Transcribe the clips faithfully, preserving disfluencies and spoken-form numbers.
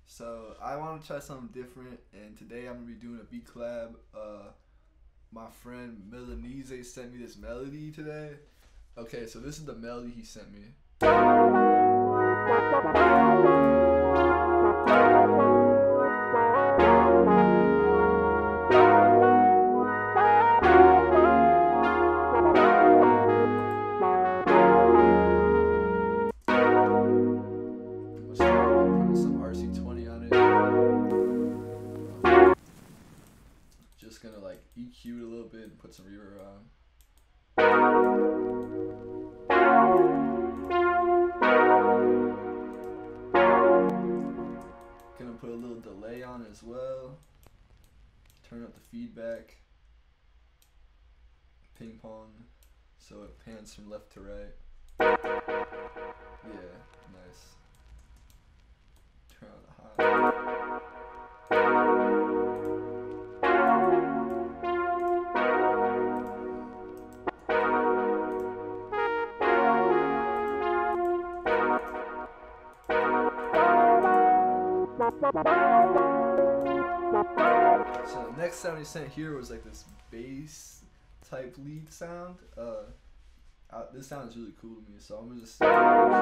So I want to try something different, and today I'm gonna be doing a beat collab. Uh, my friend Milanese sent me this melody today. Okay, so this is the melody he sent me. Just gonna like E Q it a little bit and put some reverb on. Gonna put a little delay on it as well. Turn up the feedback. Ping pong, so it pans from left to right. Yeah, nice. Turn on the high. So the next sound he sent here was like this bass type lead sound. Uh, uh, this sounds really cool to me, so I'm gonna just keep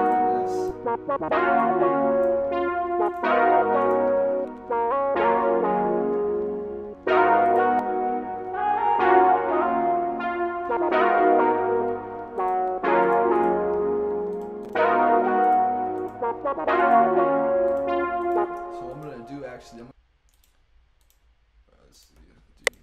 So what I'm gonna do actually, I'm uh, let's see, do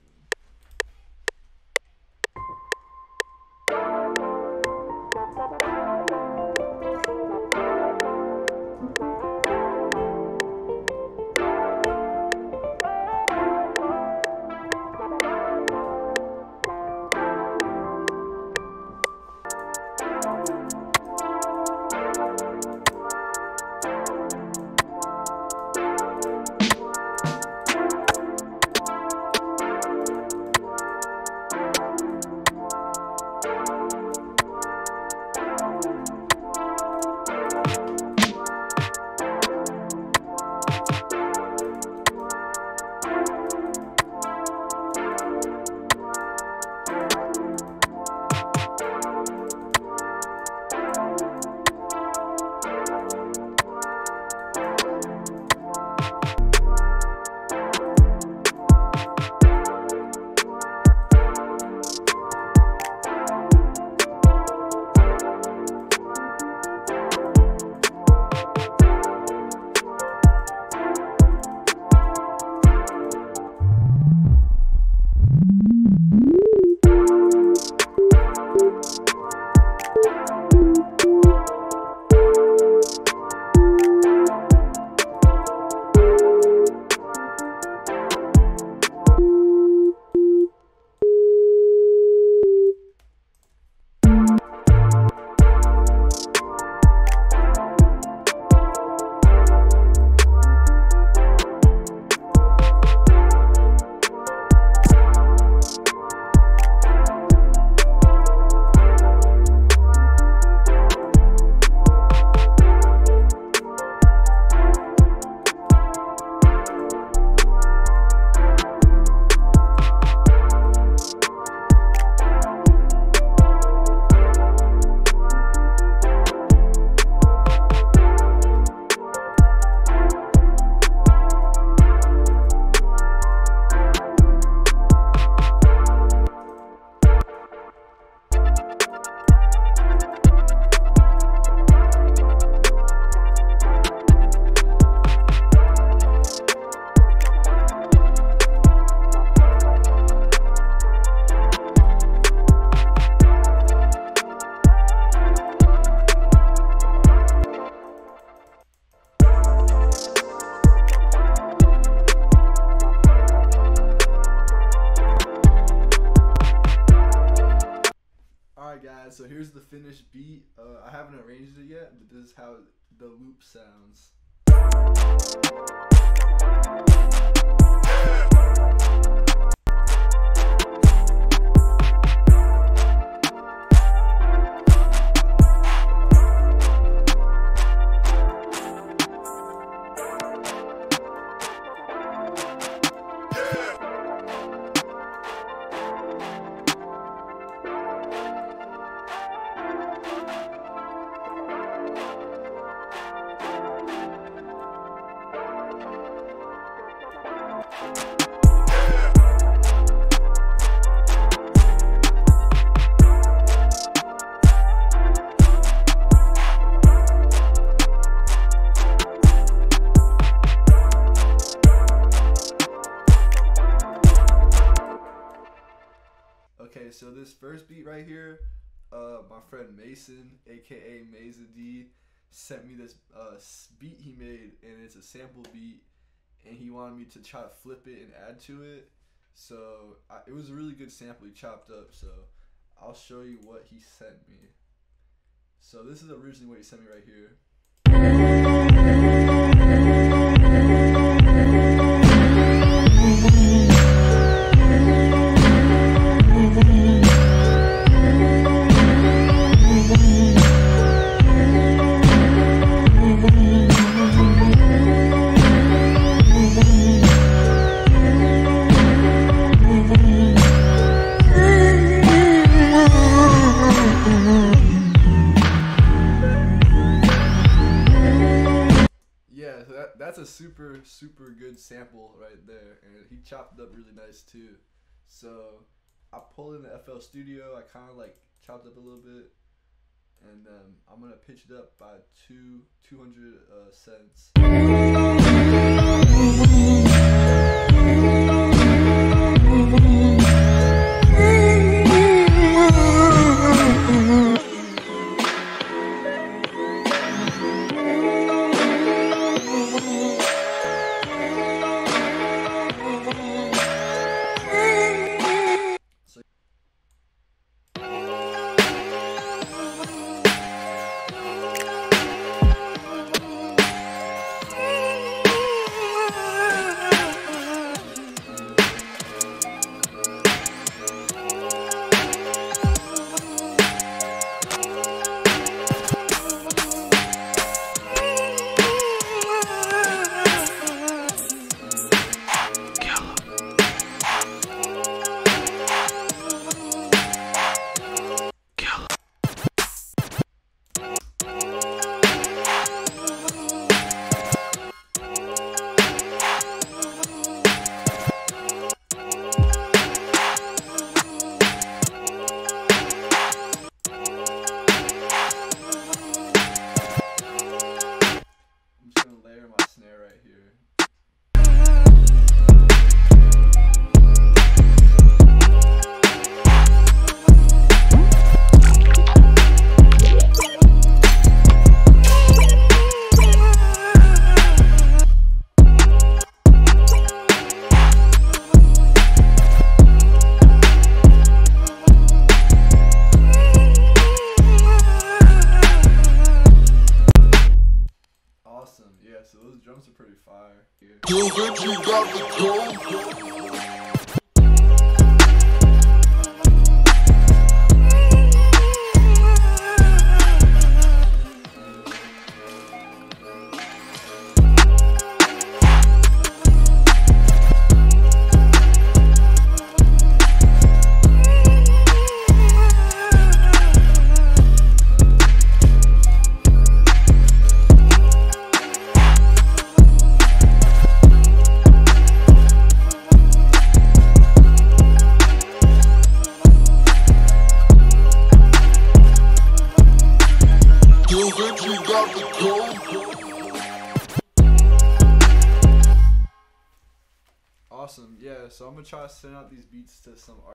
Alright guys, so here's the finished beat. Uh, I haven't arranged it yet, but this is how the loop sounds. this first beat right here, uh, my friend Mason, aka Mesa D, sent me this uh, beat he made, and it's a sample beat, and he wanted me to try to flip it and add to it. So I, it was a really good sample he chopped up. So I'll show you what he sent me. So this is originally what he sent me right here. Yeah, so that, that's a super, super good sample right there, and he chopped it up really nice too. So I pulled in the F L Studio, I kind of like chopped up a little bit, and then I'm gonna pitch it up by two, two hundred uh, cents. Awesome, yeah, so those drums are pretty fire. You think you got the code? You think you got the code? Awesome, yeah, so I'm gonna try to send out these beats to some